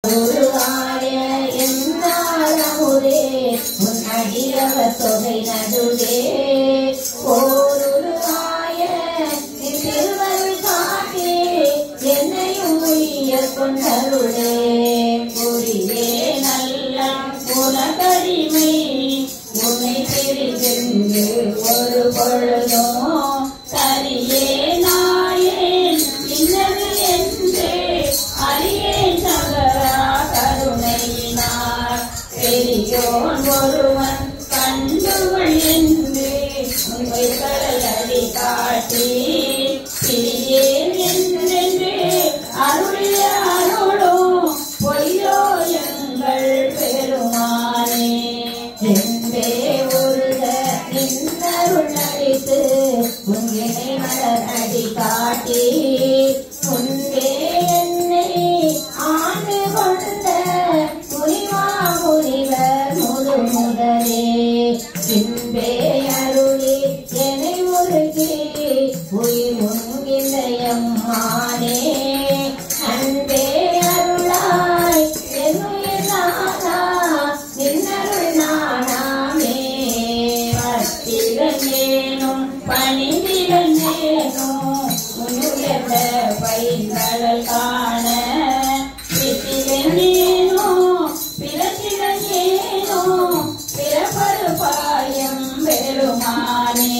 உருவாய என்னாலமுதே உன்னடியவர் தொகை நடுவே ஓருருவாய திருவருள் காட்டி என்னையும் உய்ய கொண்டருளே புரியே நல்ல உலகடிமை உன்னை பிரிந்து ஒரு பொழுதும் சரியே நாயேன் இன்னது என்று அறியேன் சகரா கருணையினார் பெரியோன் ஒருவன் கண்டுகள் என்று உண்மை கடலடி காட்டி பிரியேன் என்றென்று அருளிய அருளும் பொய்யோ எங்கள் பெருமானே என்பே ஒருக நின்னருள் அளித்து உன்கினை மலர் அடி காட்டி முன்பே என்னை ஆண்டு கொண்ட முனிவா முனிவர் முதலே பின்பே அருளி என்னை முருகி உயிர் உன்கின்றயம்மானே அன்பே அருளாய் என்னுயிர் நானா நின்னருள் நானாமே வத்திரனேனும் பணிந்திரனேனும் உன்னுயர்ந்த பைந்தழல் காண பித்திரனேனோ பிறத்திரனேனோ பிறப்பருபாயம் பெருமானே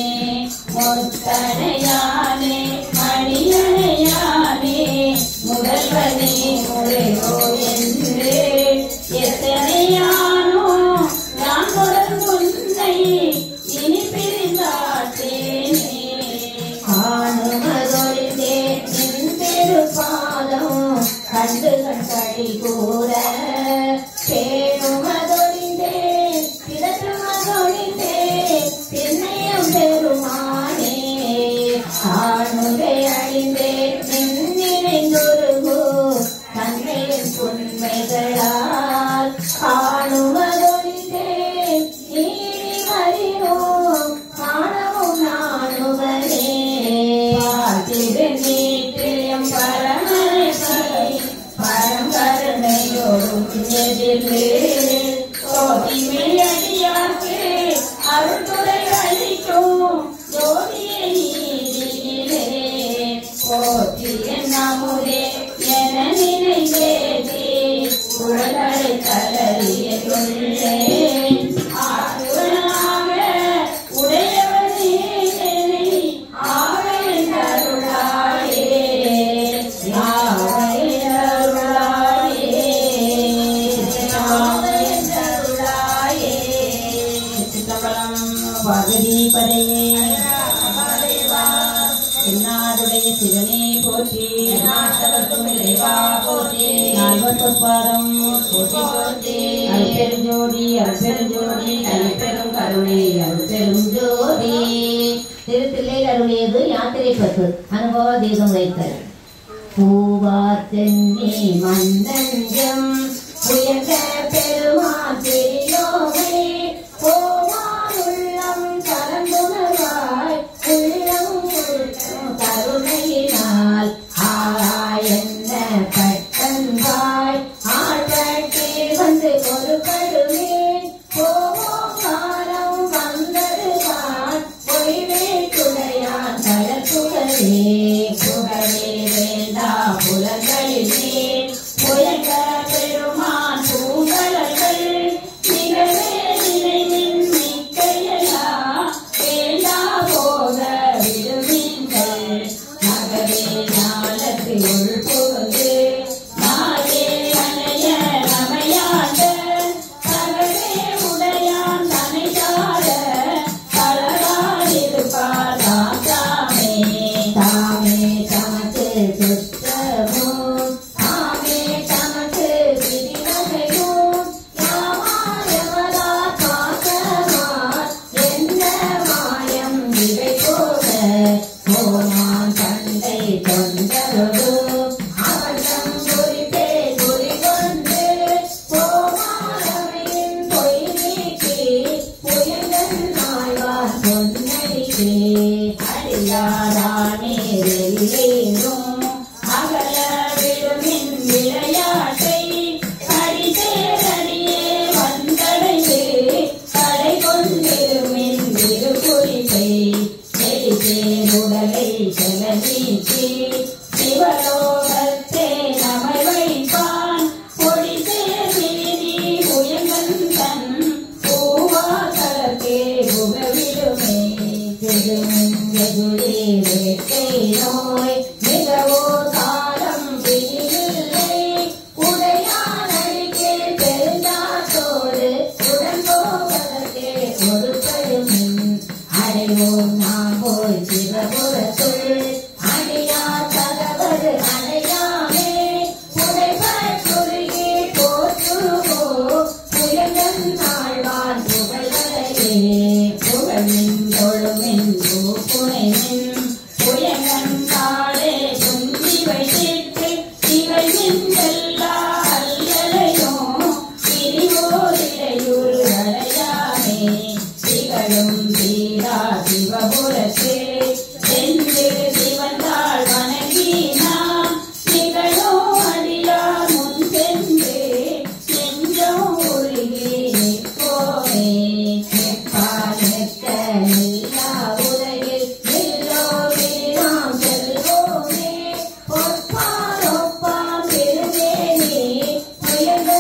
முத்தனையானே மணியனையானே முதல்வனே முறையோ என்று எத்தனையானோ நான் தொடர்ந்து உன்னை இனி பிரிந்தாட்டேனே ஆணுமதொழிந்தே நின் திருப்பாதம் கண்டுகள் கழி கூற பேணுமதொழிந்தே பிறற்றுமதொழிந்தே பின்னையும் பெருமானே ஆணுரை அழிந்தே நின்னிறைந்தொருகோ தன்னையின் உண்மைகளால் காணுமதொழிந்தே நீரி அறிவோ காணவும் நானுவனே திருநீற்றியம் பரமனை பரங்கருணையோடும் எதிர்ந்து சோதிமையடியாக்கு அருள்துறை அளிக்கும் ஜோதியை நீதியிலே போற்றிய நமுதே என நினைந்தேதி உலகளை தளறிய கொள்ளே ஆறுவனாக உடையவனே என்னை ஆவையருளாயே ஆவையருளாயே ஆவையருளாயே சித்தபலம் பகதி பதையே என்னாருடைய சிவனே போற்றி நாட்டவர்க்கும் இறைவா போற்றி நால்வர்பாதம் போற்றி போற்றி அருட்பெருஞ்சோதி அருட்பெருஞ்சோதி தனிப்பெரும் கருணை அருட்பெரும் ஜோதி திருத்தில்லை அருளியது யாத்திரை பத்து அனுபவ தீபம் வைத்தல் பூவார் தென்னி மன்னஞ்சம் உயர்ந்த பெருமான் பெரியோமே போவார் உள்ளம் கலந்துணர்வாய் உள்ளம் கருணையினால் ஆராயன்ன பட்டன்பாய் ஆழ்வட்டே வந்து ஒரு கடுவேன் போவோம் காலம் வந்ததுதான் பொய்வே துணையான் தளர்புகழே புகழே வேண்டா புலங்களிலே புயங்க பெருமான் பூங்க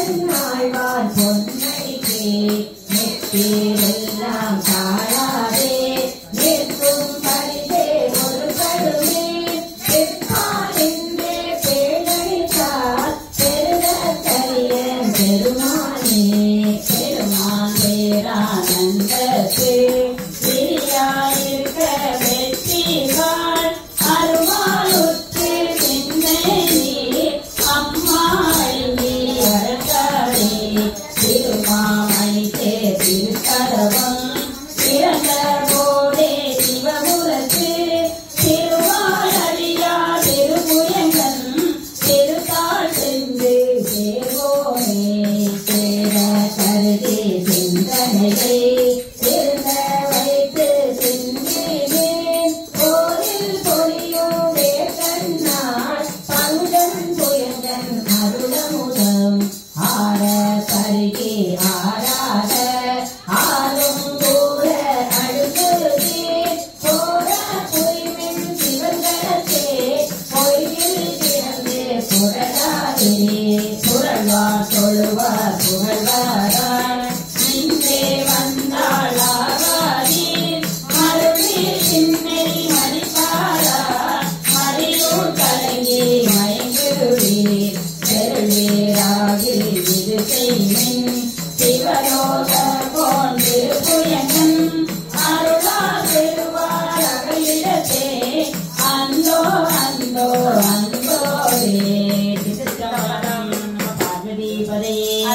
வேடன் ஆழ்வார் பொன்னைக்கே நெற்றெல்லாம் தாழாதே நிற்கும் பரிசே ஒரு கருமே பெருமாளின்றே பேழழித்தார் பெருதற்கரிய பெருமானே பெருமான் பேரானந்தத்து பிரியாயிருக்க வெற்றிவாள் அருமாளுற்று சிந்தை அம்மா அழுங்கி அறக்காதே திருமாமணிக்கே திருக்கரவம் பிறந்த போதே சிவபுரத்து திருவாளடியா திருமுயங்கன் திருத்தாள் சென்று சேர்வோனே சேர கருதி சிந்தனையை திருந்த வைத்து சிந்தினேன் கோயில் பொறியும் வேகன்னாள் பங்கன் புயங்கன் அருளமுதம் ஆர கருகே ஆராத ஆரும் கூற அழுகுதே போர புரிமின் சிவங்கரத்தே பொய்யில் கிடந்து புரளாதே புரள்வார் தொழுவார் புகழ்வாரான் நின்றே வந்தாள் ஆவாரீர் மறுநீர் சின்னை மதிப்பாரா மறியூர் கலங்கி மயங்குவீர் பெருளீராகில் இது செய்மின் சிவலோக போன் திருப்புயங்கன் அருளா பெறுவார் அகலிடத்தே அந்தோ அந்தோ அந்தோரே திருச்சம்பரம் பார்வதிபதே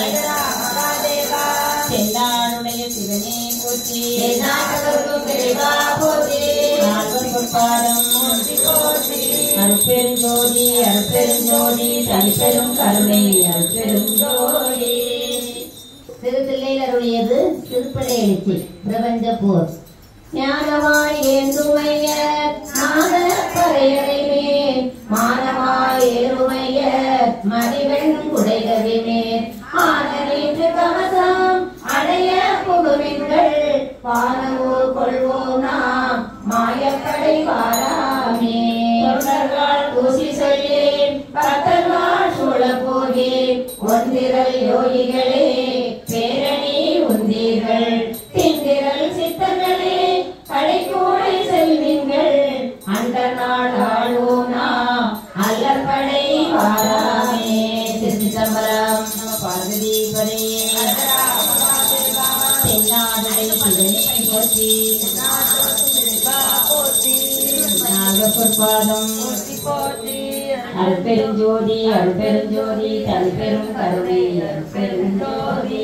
தென்னாடுடைய சிவனே போற்றி நால்வர் பொற்பாதம் அருட்பெருஞ்சோதி அருட்பெருஞ்சோதி தனிப்பெரும் கருணை அருட்பெருஞ்சோதி. திருத்தில்லையில் அருளியது திருப்படை எழுச்சி பிரபஞ்ச போர். ஞானமாய் ஏந்துமையர் நாத பறையறைமேல் மானமாய் ஏறுமையர் மதிவெண் குடைகவிமேல் ஆனரீற்று கவசம் அடைய புகுவின்கள் பானவூர் கொள்வோம் நாம் மாயப்படை வாராமே தொண்டர்கள் ஊசி சொல்லேன் பக்தர்கள் சூழ போகேன் ஒன்றிரல் யோகிகளே பேரணி உந்தீர்கள் திந்திரல் சித்தர்களே கடைக்கூடை செல்வீங்கள் அந்த நாள் ஆழ்வோம் நாம் அல்லற்படை வாராமே. திருச்சிதம்பரம் நம பார்வதிபதே தென்னாடுடைய சிவனே போற்றி நாகப்பொற்பாதம் அருட்பெருஞ்சோதி அருட்பெருஞ்சோதி தனிப்பெரும் கருணை அருட்பெருஞ்சோதி.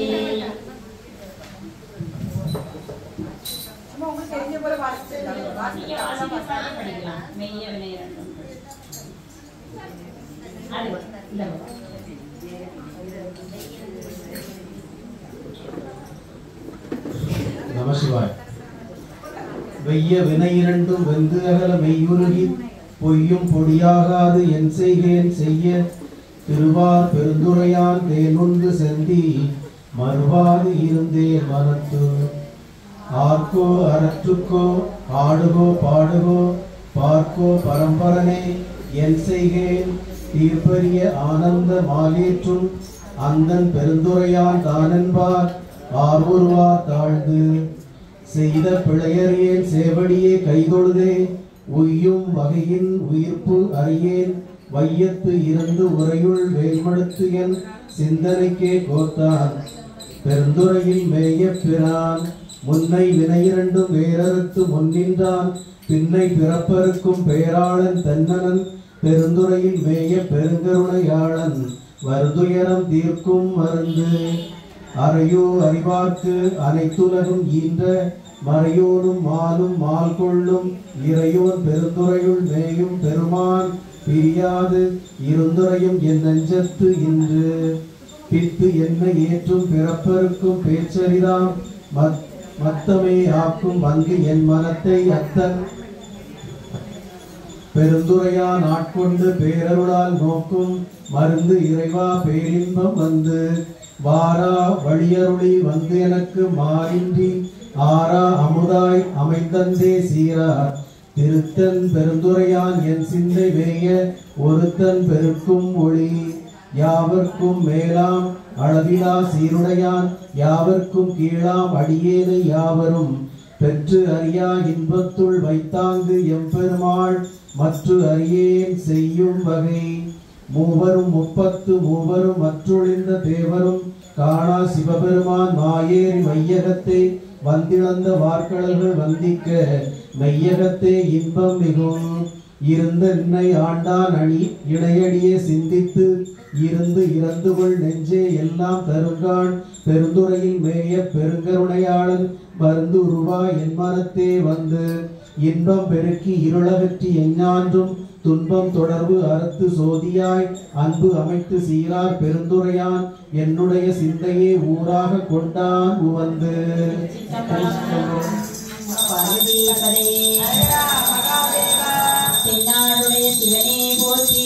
நமசிவாய். வெய்ய வினை இரண்டும் வெந்து அகல மெய்யுருகி பொய்யும் பொடியாகாது என் செய்கேன் செய்ய திருவார் பெருந்துரையான் தேனுண்டு செந்தி மறுவாது இருந்தேன் மனத்து ஆர்க்கோ அறற்றுக்கோ ஆடுகோ பாடுகோ பார்க்கோ பரம்பரனே என் செய்கேன் தீர்ப்பரிய ஆனந்த மாலேற்றும் அந்தன் பெருந்துரையான் தானென்பார் ஆர்வருவார் தாழ்ந்து செய்த பிழையறியேன் சேவடியே கைதொழுதே உய்யும் வகையின் உயிர்ப்பு அறியேன் வையத்து இருந்து உரையுள் வேல்மடுத்து என் சிந்தனைக்கே கோத்தான் பெருந்துரையில் மேய பிரான் முன்னை வினையிரண்டும் வேறறுத்து முன்னின்றான் பின்னை பிறப்பருக்கும் பேராளன் தன்னனன் பெருந்துரையில் மேய பெருங்கருணையாளன் வருதுயரம் தீர்க்கும் மருந்து அறையோ அறிவார்க்கு அனைத்துலகும் ஈன்ற மறையோனும் மாலும் மால் கொள்ளும் இறையோன் பெருந்துரையுள் மேயும் பெருமான் பிரியாது இருந்துரையும் என் நெஞ்சத்து இன்று பித்து என்னை ஏற்றும் பிறப்பருக்கும் பேச்சரிதாம் மத்தமே ஆக்கும் அங்கு என் மனத்தை அத்தன் பெருந்துரையான் ஆட்கொண்டு பேரருளால் நோக்கும் மருந்து இறைவா பேரின்பம் வந்து வாரா வழியருளி வந்து எனக்கு மாறின்றி ஆரா அமுதாய் அமைந்தந்தே சீரா திருத்தன் பெருந்துரையான் என் சிந்தை வேய ஒருத்தன் பெருக்கும் ஒளி யாவர்க்கும் மேலாம் அளவிலா சீருடையான் யாவர்க்கும் கீழாம் அடியேனை யாவரும் பெற்று அறியா இன்பத்துள் வைத்தாங்கு எம்பெருமாள் மற்று அறியேன் செய்யும் வகை மூவரும் முப்பத்து மூவரும் மற்றொழிந்த தேவரும் காணா சிவபெருமான் மாயேறி மையகத்தை வந்திழந்த வார்கடல்கள் வந்திக்க மெய்யகத்தே இன்பம் மிகும் இருந்த என்னை ஆண்டான் அணி இணையடியே சிந்தித்து இருந்து இறந்து கொள் நெஞ்சே எல்லாம் தருங்கான் பெருந்துறையில் மேய பெருங்கருணையாளன் மருந்து உருவா என் மனத்தே வந்து இன்பம் பெருக்கி இருளகற்றி எஞ்ஞான்றும் துன்பம் தொடர்பு அறுத்து சோதியாய் அன்பு அமைத்து சீரார் பெருந்துரையான் என்னுடைய சிந்தையே ஊராக கொண்டான் உவந்து தென்னாடுடைய சிவனே போற்றி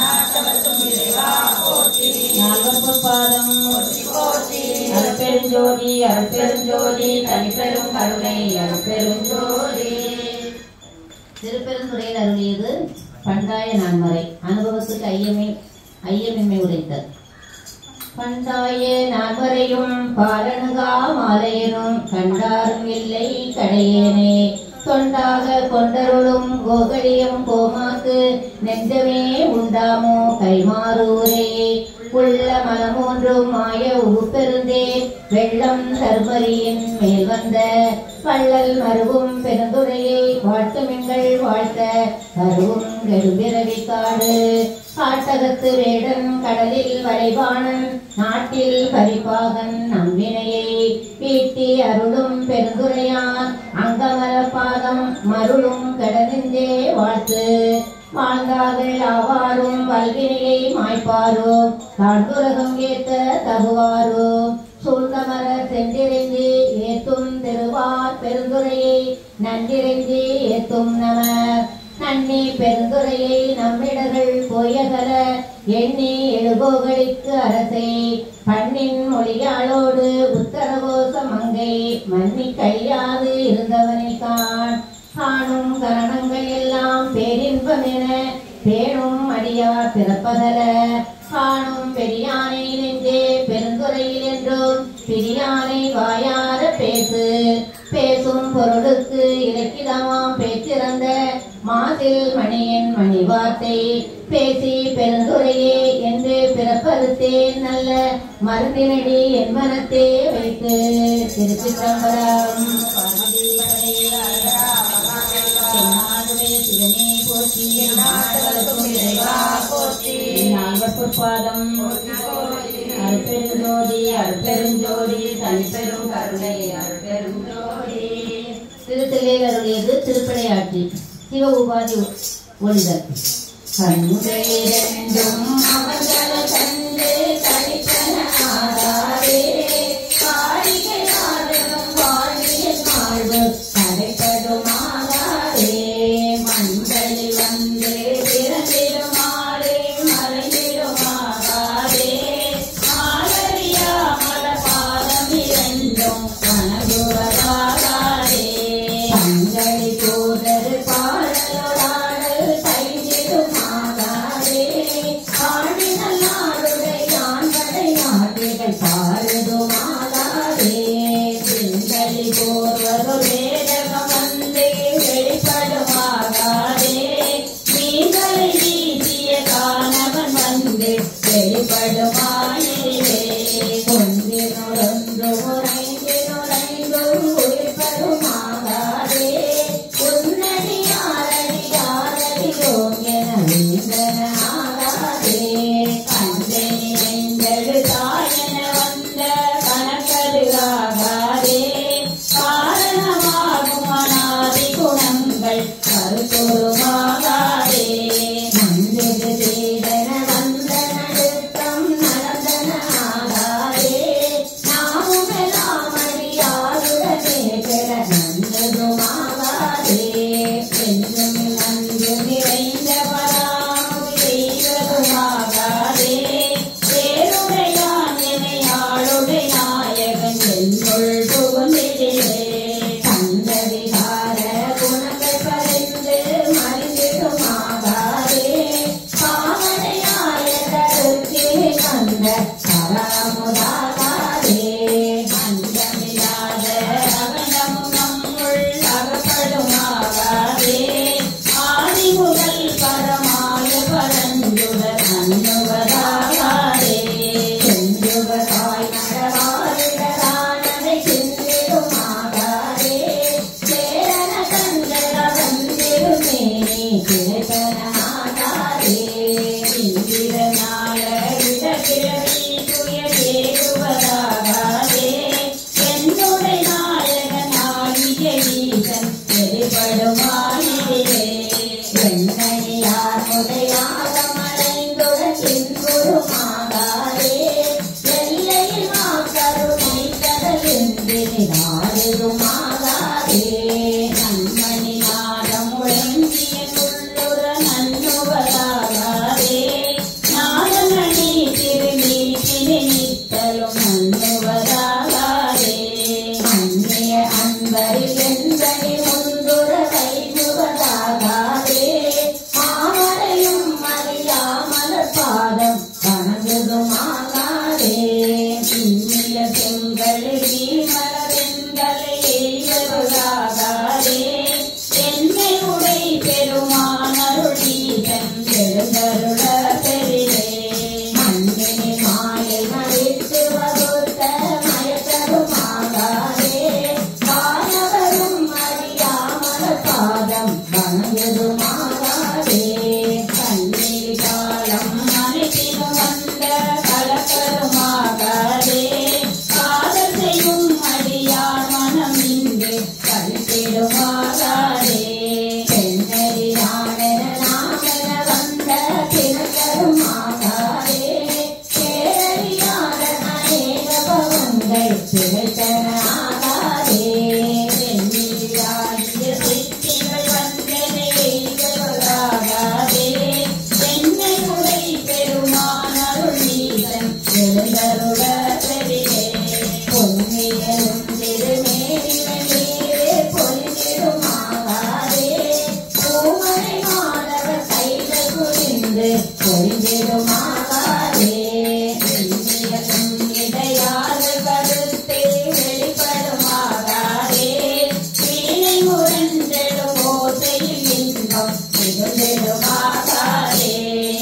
நால்வர் பொற்பாதம் அருட்பெருஞ்சோதி அருட்பெருஞ்சோதி தனிப்பெரும் கருணை அருட்பெருஞ்சோதி. திருப்பெருந்துறையில் அருளியது பண்டாய நான்மறை. அனுபவத்துக்கு ஐயமின்மை உரைத்தல். பண்டாய நான்மறையும் பாலனுகா மாலையனும் கண்டாரும் இல்லை கடையேனே தொண்டாக கொண்டருளும் கோகலியம் கோமாக்கு நெஞ்சமே உண்டாமோ கைமாறூரே உள்ள மனமூன்றும் மாய உபெருந்தே வெள்ளம் தர்மரியின் மேல் வந்த வள்ளல் மருவும் பெருந்துரையை வாழ்த்துமிங்கள் வாழ்த்த கருவும் கரும்பிரவி காடு காட்டகத்து வேடன் கடலில் வளைவானன் நாட்டில் பரிபாகன் நம்பினையை வீட்டி அருளும் பெருந்துரையான் அங்கமர பாதம் மருளும் கடனெஞ்சே வாழ்த்து வாழ்ந்தார்கள் ஆவாரும் வல்வினையை மாய்ப்பாரோ தாழ்ந்துலகம் ஏத்த தகுவாரோ சூழ்ந்தமர சென்றிறைஞ்சி ஏத்தும் திருவார் பெருந்துரையை நன்றிறைஞ்சி ஏத்தும் நம நன்னி பெருந்துரையை நம்மிடர்கள் போயகல எண்ணி எழுகோகளுக்கு அரசை பண்ணின் மொழியாளோடு உத்தரகோச மங்கை மன்னி கையாது இருந்தவனை காணும் கரணங்கள் எல்லாம் பேரின்பம் என பேணும் அடியார் பிறப்பதல காணும் பெரியானை நெஞ்சே பெருந்துறையில் என்றும் பிரியானை வாயார பேசும் பொருளுக்கு இலக்கிதமாம் பேச்சிறந்த மாசில் மணியின் மணி வார்த்தை பேசி பெருந்துரையே என்று பிறப்பறுத்தேன் நல்ல மருந்தினடி என் மனத்தே வைத்து திருச்சிற்றம்பலம். சிவனே போற்றி நால்வர் பொற்பாதம் அருட்பெருஞ்சோதி அருட்பெருஞ்சோதி தனிப்பெரும் கருணை அருட்பெருஞ்சோதி. திருத்தலையில் அருளியது திருப்படையாட்சி. சிவ உபாதி ஒளிதல். கண்முறையிரண்டும் அமர்ந்தல கண்டு தனித்தனாரே காரிகை நாடகம் வாழ்வியல் வாழ்வு தடைப்படுமாகாரே மண்டலில் வந்து பிறந்திருமாறே மறைந்திருமாகாரே மாலரியா மலபாதம் இரண்டும் கனகுவதாகாரே பங்களி கூதரு பாடலோடாடல் கைந்திருமாகாரே ஆடினல் நாடுடையான் படையாட்டிகள் பாடுதுமாகாரே சிங்களி போர்வரு வேதகம் வந்து வெளிப்படுமாகாரே நீங்களை வீசிய காணவன் வந்து வெளிப்படுமாயிரே கொன்றினொன்று உறைந்தினொறைந்தும் உயிர்படுமாகாரே உன்னடியாரடியாரடியோம் என வீந்தனாகாரே கண்டை நிறைந்தது தாயென வந்த தாருமாகாதே நன்மணி நாதம் முழங்கிய உள்ளுர நன்னுவதாகாதே நாதமணி திருநீட்டினை நித்தலும் நன்னுவதாகாதே அந்நிய அன்பரில் எந்தனி முந்துர வைகுவதாகாதே மாமரையும் அறியாமலர் பாதம் வணங்குதுமாகாதே இந்திய செங்கலில் மலரெந்தலை எய்வதாகாதே என்னை உடை பெருமானருளீகன் எழுந்தருள பெரிதே மண்ணினி மாயை மறித்து வகுத்த மயக்கருமாகாதே வானவரும் அறியாமலர் பாதம் வணங்குதுமாகாதே கண்ணீர் காலம் மனிதனும் வந்த கலக்கருமாகாதே காதல் செய்யும் அடியார் மனம் இன்று கழித்திடுமாகாதே சென்னறியானென நாமென வந்த தினக்கருமாகாதே பேரறியாத அநேக பவங்கள் பிழைத்தனாகாதே எண்ணியாகிய சித்திகள் வந்தனை எய்தவராகாதே என்னை உரை பெருமானருளீகன் எழுந்தருள பெரிதே பொன்னியலும் திருநேரிலே பொலிந்திடுமாகாதே பூமரை மாதவர் கைகள் புரிந்து பொலிந்திடுமாகாதே இந்தியலும் இடையாத கருத்தே வெளிப்படுமாகாதே வீணை முரண்டெடும் ஓசையில் இன்பம் மிகுந்திடுமாகாதே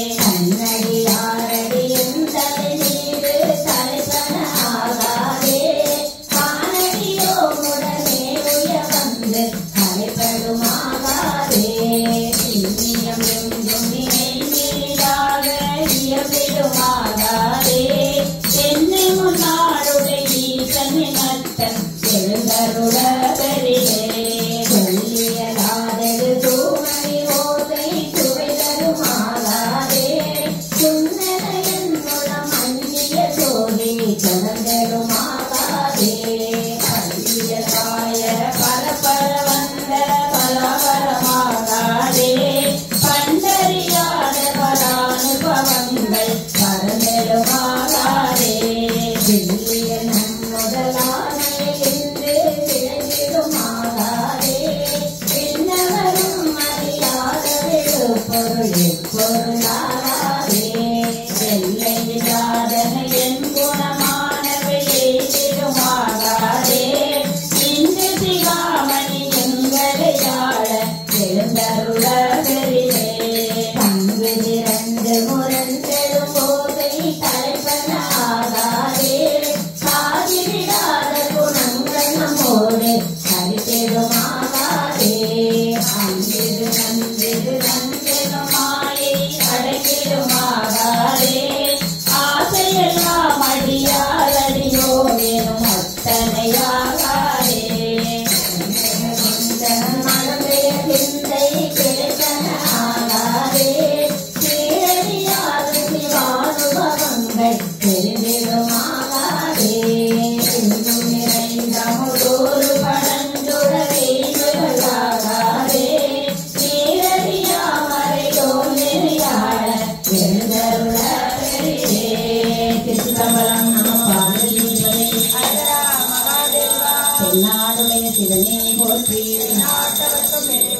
கண்ணடியாரடி எந்தலை நீரு தலைப்பனாகாதே காணடியோ உடனே உய வந்து தலைப்படுமாகாதே இந்தியம் எங்கும் நினைந்தீராக இயம்பிடுமாகாதே என்னை முன்னாளுடைய ஈசனி நத்தன் எழுந்தருள பெரிதே சொல்லியலாதது தூமணி ஓசை துவைதருமாகாதே சுந்தர என்னுடம் அஞ்சிய சோதி தொடர்ந்தருமாகாதே அஞ்சிய காய பரபர வந்த பலவரமாகாதே பண்டறியாத பரானுபவங்கள் பரந்தருமாகாதே தில்லிய நன்முதலானை என்று திளைந்திடுமாகாதே பின்னவரும் அறியாத விழுப்பொருள் எப்பொருளாகாதே எல்லையில்லாதன என் குணமானவை எய்திடுமாகாதே இன்று சிகாமணி எங்களை ஆள எழுந்தருள பெரிதே பங்கு திரண்டு முரண்டெடும் போதை தலைப்பனாகாதே சாதிவிடாத குணங்கள் நம்மோடு சரித்திடுமாகாதே அங்கிரு நன்றிரு நன்றெனும் மாயை அடங்கிடுமாகாதே ஆசையெல்லாம் அடியாரடியோ எனும் அத்தனையாகாதே மனதைய சிந்தை கிடைத்தனாகாதே சீரடியாத சிவானுபவங்கள் தெரிந்திடுமாகாதே இன்றும் நிறைந்தமுதோரு படந்துட வேண்டுகளாகாதே சீரடியாமரையோ நெறியாள எழுந்தருள பெரிதே திருச்சிதம்பரம் நம பார்வதீபதி அழகா மகாதேவா தென்னாடுடைய சிவனே போற்றி நாட்டவர்க்கும்